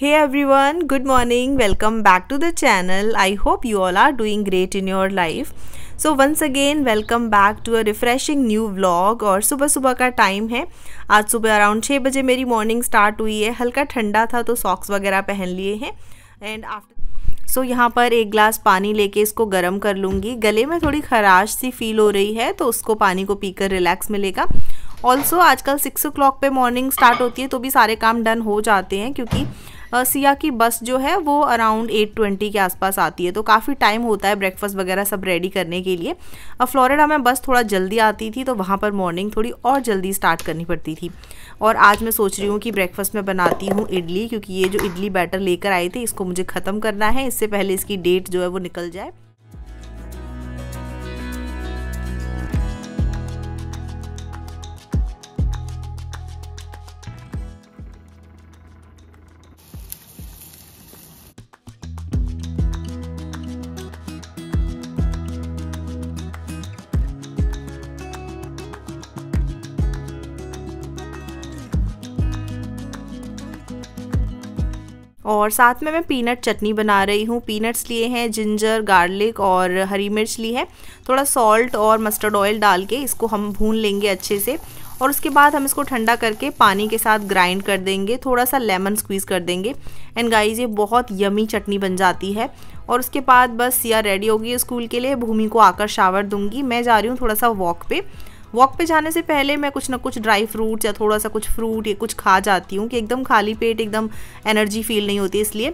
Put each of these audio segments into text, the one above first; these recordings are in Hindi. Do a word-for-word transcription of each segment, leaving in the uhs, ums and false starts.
Hey everyone, good morning. Welcome back to the channel. I hope you all are doing great in your life. So once again welcome back to a refreshing new vlog। और सुबह सुबह का टाइम है। आज सुबह अराउंड छः बजे मेरी मॉर्निंग स्टार्ट हुई है। हल्का ठंडा था तो सॉक्स वगैरह पहन लिए हैं एंड आफ्टर सो यहाँ पर एक ग्लास पानी लेके इसको गर्म कर लूँगी। गले में थोड़ी खराश सी फील हो रही है तो उसको पानी को पीकर रिलैक्स मिलेगा। ऑल्सो आजकल सिक्स ओ क्लॉक पे मॉर्निंग स्टार्ट होती है तो भी सारे काम डन हो जाते हैं क्योंकि सिया की बस जो है वो अराउंड एट ट्वेंटी के आसपास आती है तो काफ़ी टाइम होता है ब्रेकफास्ट वगैरह सब रेडी करने के लिए। अब फ्लोरिडा में बस थोड़ा जल्दी आती थी तो वहाँ पर मॉर्निंग थोड़ी और जल्दी स्टार्ट करनी पड़ती थी। और आज मैं सोच रही हूँ कि ब्रेकफास्ट में बनाती हूँ इडली, क्योंकि ये जो इडली बैटर लेकर आए थे इसको मुझे ख़त्म करना है, इससे पहले इसकी डेट जो है वो निकल जाए। और साथ में मैं पीनट चटनी बना रही हूँ। पीनट्स लिए हैं, जिंजर, गार्लिक और हरी मिर्च ली है। थोड़ा सॉल्ट और मस्टर्ड ऑयल डाल के इसको हम भून लेंगे अच्छे से और उसके बाद हम इसको ठंडा करके पानी के साथ ग्राइंड कर देंगे। थोड़ा सा लेमन स्क्वीज़ कर देंगे एंड गाइस ये बहुत यमी चटनी बन जाती है। और उसके बाद बस सिया रेडी होगी स्कूल के लिए। भूमि को आकर शावर दूंगी। मैं जा रही हूँ थोड़ा सा वॉक पे। वॉक पे जाने से पहले मैं कुछ ना कुछ ड्राई फ्रूट्स या थोड़ा सा कुछ फ्रूट या कुछ खा जाती हूँ कि एकदम खाली पेट एकदम एनर्जी फील नहीं होती, इसलिए।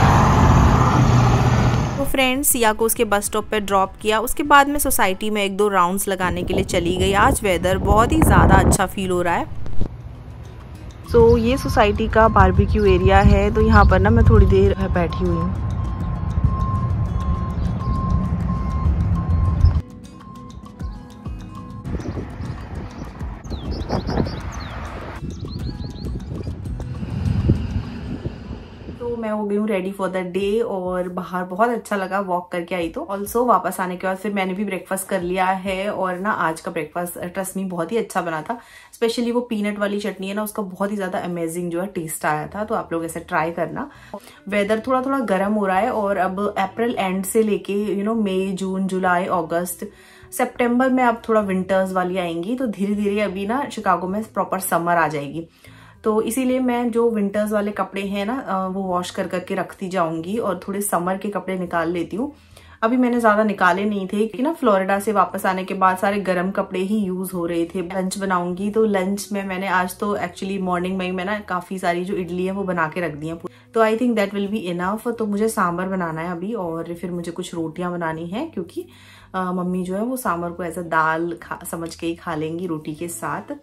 तो फ्रेंड्स सिया को उसके बस स्टॉप पे ड्रॉप किया। उसके बाद मैं सोसाइटी में एक दो राउंड्स लगाने के लिए चली गई। आज वेदर बहुत ही ज़्यादा अच्छा फील हो रहा है। सो so, ये सोसाइटी का बारबेक्यू एरिया है तो यहाँ पर ना मैं थोड़ी देर बैठी हुई हूँ। तो मैं हो गई हूँ रेडी फॉर द डे और बाहर बहुत अच्छा लगा वॉक करके आई तो। ऑल्सो वापस आने के बाद फिर मैंने भी ब्रेकफास्ट कर लिया है और ना आज का ब्रेकफास्ट ट्रस्ट मी बहुत ही अच्छा बना था। स्पेशली वो पीनट वाली चटनी है ना, उसका बहुत ही ज्यादा अमेजिंग जो है टेस्ट आया था। तो आप लोग ऐसे ट्राई करना। वेदर थोड़ा थोड़ा गर्म हो रहा है और अब अप्रैल एंड से लेके यू नो मई, जून, जुलाई, अगस्त, सितंबर में अब थोड़ा विंटर्स वाली आएंगी तो धीरे धीरे अभी ना शिकागो में प्रॉपर समर आ जाएगी। तो इसीलिए मैं जो विंटर्स वाले कपड़े हैं ना वो वॉश कर करके रखती जाऊंगी और थोड़े समर के कपड़े निकाल लेती हूँ। अभी मैंने ज्यादा निकाले नहीं थे कि ना फ्लोरिडा से वापस आने के बाद सारे गर्म कपड़े ही यूज हो रहे थे। लंच बनाऊंगी तो लंच में मैंने आज तो एक्चुअली मॉर्निंग में ही मैं ना काफी सारी जो इडली है वो बना के रख दी है तो I think that will be enough. तो मुझे सांभर बनाना है अभी और फिर मुझे कुछ रोटियां बनानी है क्योंकि आ, मम्मी जो है वो सांभर को ऐसा दाल खा समझ के ही खा लेंगी रोटी के साथ।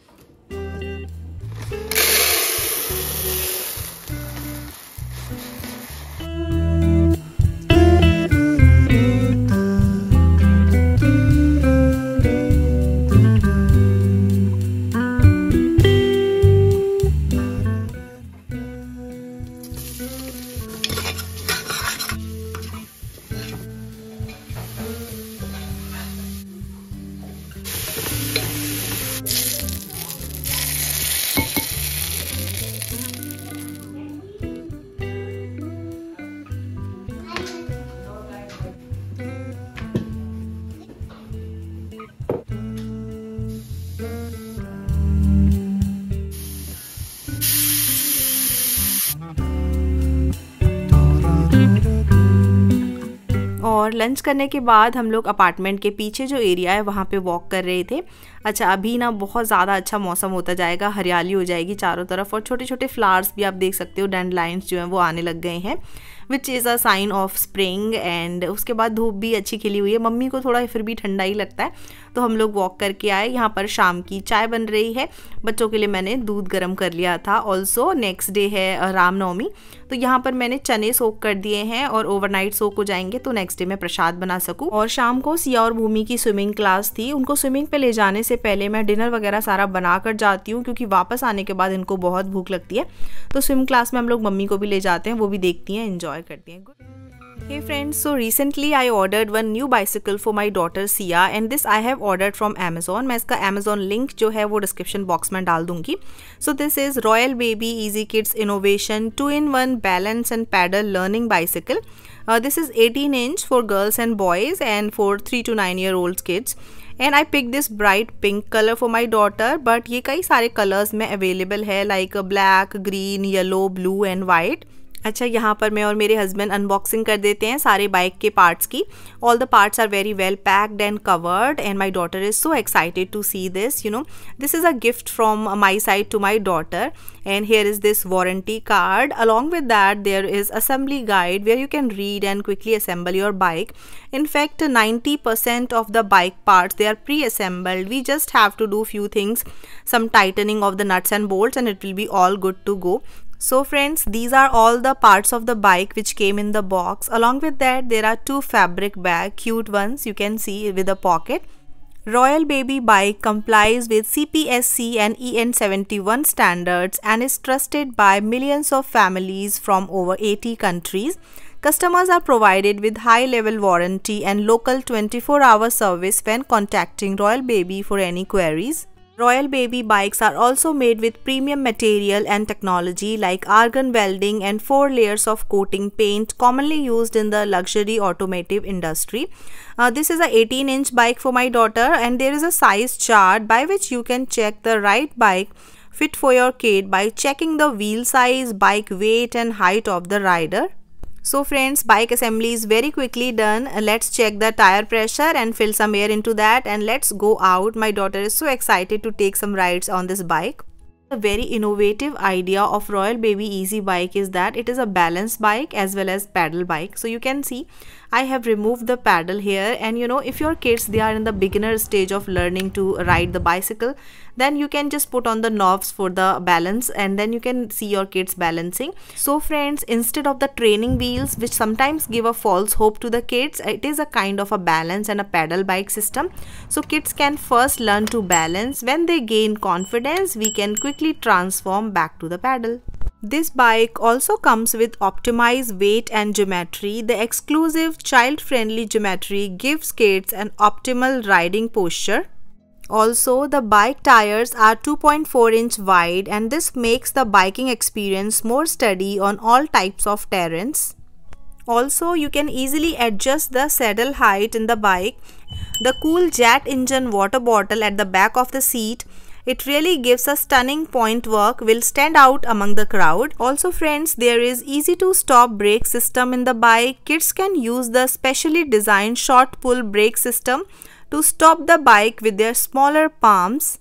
और लंच करने के बाद हम लोग अपार्टमेंट के पीछे जो एरिया है वहाँ पे वॉक कर रहे थे। अच्छा अभी ना बहुत ज़्यादा अच्छा मौसम होता जाएगा, हरियाली हो जाएगी चारों तरफ और छोटे छोटे फ्लावर्स भी आप देख सकते हो, डैंडलाइन्स जो हैं वो आने लग गए हैं which is a sign of spring. And उसके बाद धूप भी अच्छी खिली हुई है। मम्मी को थोड़ा फिर भी ठंडा ही लगता है तो हम लोग वॉक करके आए। यहाँ पर शाम की चाय बन रही है। बच्चों के लिए मैंने दूध गर्म कर लिया था। ऑल्सो नेक्स्ट डे है रामनवमी तो यहाँ पर मैंने चने सोक कर दिए हैं और ओवरनाइट सोक हो जाएंगे तो नेक्स्ट डे मैं प्रसाद बना सकूँ। और शाम को सिया और भूमि की स्विमिंग क्लास थी। उनको स्विमिंग पे ले जाने से पहले मैं डिनर वगैरह सारा बना कर जाती हूँ क्योंकि वापस आने के बाद इनको बहुत भूख लगती है। तो स्विम क्लास में हम लोग मम्मी को भी ले जाते हैं, वो भी देखती हैं, एंजॉय करती हैं। Good Hey friends, so recently I ordered one new bicycle for my daughter Sia and this I have ordered from Amazon. मैं इसका Amazon link जो है वो description box में डाल दूंगी. So this is Royal Baby Easy Kids Innovation two in one balance and pedal learning bicycle. Uh, this is eighteen inch for girls and boys and for three to nine year old kids. And I picked this bright pink color for my daughter, but ये कई सारे colors में available है like black, green, yellow, blue and white. अच्छा, यहाँ पर मैं और मेरे हस्बैंड अनबॉक्सिंग कर देते हैं सारे बाइक के पार्ट्स की. All the parts are very well packed and covered and my daughter is so excited to see this. You know, this is a gift from my side to my daughter and here is this warranty card. Along with that there is assembly guide where you can read and quickly assemble your bike. In fact, ninety percent of the bike parts they are pre-assembled. We just have to do few things, some tightening of the nuts and bolts, and it will be all good to go. So friends, these are all the parts of the bike which came in the box. Along with that there are two fabric bag, cute ones, you can see, with a pocket. Royal Baby bike complies with C P S C and E N seventy-one standards and is trusted by millions of families from over eighty countries. Customers are provided with high-level warranty and local twenty-four hour service when contacting Royal Baby for any queries. Royal Baby bikes are also made with premium material and technology like argon welding and four layers of coating paint commonly used in the luxury automotive industry. Uh, this is a eighteen inch bike for my daughter and there is a size chart by which you can check the right bike fit for your kid by checking the wheel size, bike weight and height of the rider. So friends, bike assembly is very quickly done. Let's check the tire pressure and fill some air into that and let's go out. My daughter is so excited to take some rides on this bike. The very innovative idea of Royal Baby Easy bike is that it is a balance bike as well as pedal bike. So you can see I have removed the pedal here, and you know, if your kids they are in the beginner stage of learning to ride the bicycle, then you can just put on the knobs for the balance and then you can see your kids balancing. So friends, instead of the training wheels which sometimes give a false hope to the kids, it is a kind of a balance and a pedal bike system. So kids can first learn to balance. When they gain confidence, we can quickly transform back to the pedal. This bike also comes with optimized weight and geometry. The exclusive child-friendly geometry gives kids an optimal riding posture. Also, the bike tires are two point four inch wide and this makes the biking experience more steady on all types of terrains. Also, you can easily adjust the saddle height in the bike. The cool jet engine water bottle at the back of the seat, it really gives a stunning point work, will stand out among the crowd. Also friends, there is easy to stop brake system in the bike. Kids can use the specially designed short pull brake system to stop the bike with their smaller palms.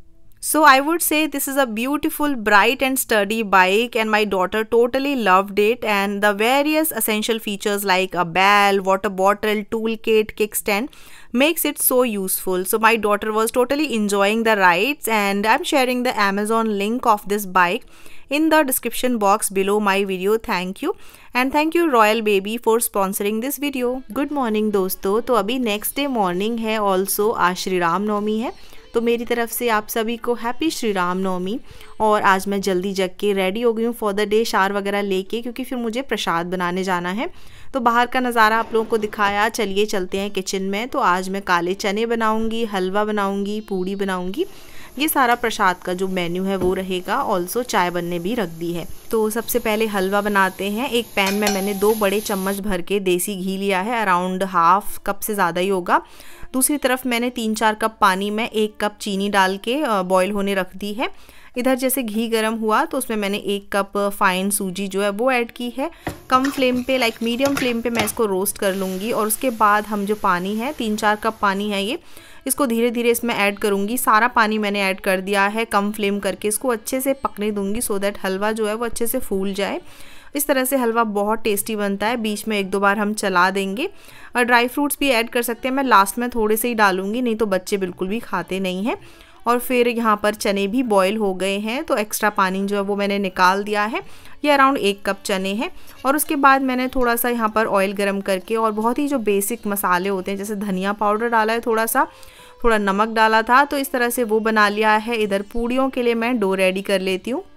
So I would say this is a beautiful, bright and sturdy bike and my daughter totally loved it, and the various essential features like a bell, water bottle, toolkit, kickstand makes it so useful. So my daughter was totally enjoying the rides and I'm sharing the Amazon link of this bike in the description box below my video. Thank you and thank you Royal Baby for sponsoring this video. Good morning दोस्तों, तो अभी नेक्स्ट डे मॉर्निंग है, ऑल्सो आज श्री राम नवमी है, तो मेरी तरफ से आप सभी को हैप्पी श्री राम नवमी। और आज मैं जल्दी जग के रेडी हो गई हूँ फॉर द डे, शार वगैरह लेके, क्योंकि फिर मुझे प्रसाद बनाने जाना है। तो बाहर का नज़ारा आप लोगों को दिखाया, चलिए चलते हैं किचन में। तो आज मैं काले चने बनाऊँगी, हलवा बनाऊँगी, पूड़ी बनाऊँगी, ये सारा प्रसाद का जो मेन्यू है वो रहेगा। ऑल्सो चाय बनने भी रख दी है। तो सबसे पहले हलवा बनाते हैं। एक पैन में मैंने दो बड़े चम्मच भर के देसी घी लिया है, अराउंड हाफ कप से ज़्यादा ही होगा। दूसरी तरफ मैंने तीन चार कप पानी में एक कप चीनी डाल के बॉईल होने रख दी है। इधर जैसे घी गर्म हुआ तो उसमें मैंने एक कप फाइन सूजी जो है वो ऐड की है। कम फ्लेम पे, लाइक मीडियम फ्लेम पे मैं इसको रोस्ट कर लूँगी। और उसके बाद हम जो पानी है, तीन चार कप पानी है ये, इसको धीरे धीरे इसमें ऐड करूँगी। सारा पानी मैंने ऐड कर दिया है, कम फ्लेम करके इसको अच्छे से पकने दूँगी सो दैट हलवा जो है वो अच्छे से फूल जाए। इस तरह से हलवा बहुत टेस्टी बनता है। बीच में एक दो बार हम चला देंगे। और ड्राई फ्रूट्स भी ऐड कर सकते हैं, मैं लास्ट में थोड़े से ही डालूंगी, नहीं तो बच्चे बिल्कुल भी खाते नहीं हैं। और फिर यहाँ पर चने भी बॉईल हो गए हैं, तो एक्स्ट्रा पानी जो है वो मैंने निकाल दिया है। ये अराउंड एक कप चने हैं। और उसके बाद मैंने थोड़ा सा यहाँ पर ऑयल गरम करके और बहुत ही जो बेसिक मसाले होते हैं, जैसे धनिया पाउडर डाला है, थोड़ा सा थोड़ा नमक डाला था, तो इस तरह से वो बना लिया है। इधर पूड़ियों के लिए मैं डो रेडी कर लेती हूँ।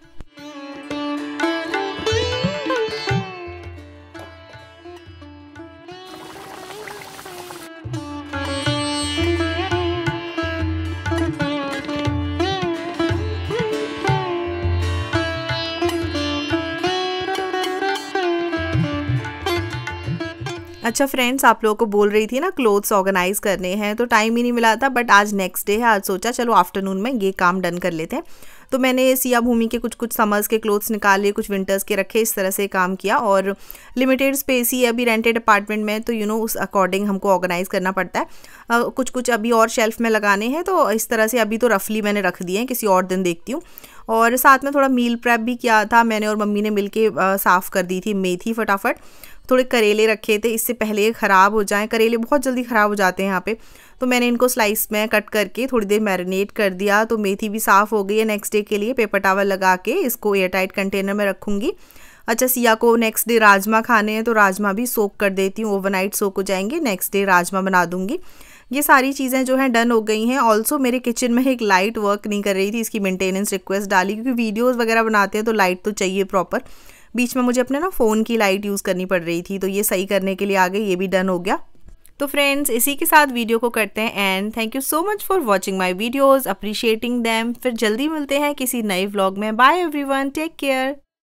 अच्छा फ्रेंड्स, आप लोगों को बोल रही थी ना क्लोथ्स ऑर्गेनाइज करने हैं, तो टाइम ही नहीं मिला था, बट आज नेक्स्ट डे है। आज सोचा चलो आफ्टरनून में ये काम डन कर लेते हैं। तो मैंने सिया भूमि के कुछ कुछ समर्स के क्लोथ्स निकाले, कुछ विंटर्स के रखे, इस तरह से काम किया। और लिमिटेड स्पेस ही अभी रेंटेड अपार्टमेंट में, तो यू नो उस अकॉर्डिंग हमको ऑर्गेनाइज करना पड़ता है। uh, कुछ कुछ अभी और शेल्फ में लगाने हैं, तो इस तरह से अभी तो रफली मैंने रख दिए हैं, किसी और दिन देखती हूँ। और साथ में थोड़ा मील प्रेप भी किया था मैंने और मम्मी ने मिलके साफ़ कर दी थी मेथी फटाफट। थोड़े करेले रखे थे, इससे पहले ये ख़राब हो जाएं, करेले बहुत जल्दी ख़राब हो जाते हैं यहाँ पे। तो मैंने इनको स्लाइस में कट करके थोड़ी देर मैरिनेट कर दिया। तो मेथी भी साफ़ हो गई है। नेक्स्ट डे के लिए पेपर टॉवल लगा के इसको एयर टाइट कंटेनर में रखूँगी। अच्छा, सिया को नेक्स्ट डे राजमा खाने हैं, तो राजमा भी सोक कर देती हूँ, ओवरनाइट सोक हो जाएंगे, नेक्स्ट डे राजमा बना दूँगी। ये सारी चीज़ें जो हैं डन हो गई हैं। ऑल्सो मेरे किचन में एक लाइट वर्क नहीं कर रही थी, इसकी मेंटेनेंस रिक्वेस्ट डाली, क्योंकि वीडियोस वगैरह बनाते हैं तो लाइट तो चाहिए प्रॉपर। बीच में मुझे अपने ना फ़ोन की लाइट यूज़ करनी पड़ रही थी, तो ये सही करने के लिए आ गई, ये भी डन हो गया। तो फ्रेंड्स, इसी के साथ वीडियो को करते हैं and thank you so much for watching my videos, appreciating them. फिर जल्दी मिलते हैं किसी नए व्लॉग में। Bye everyone, take care.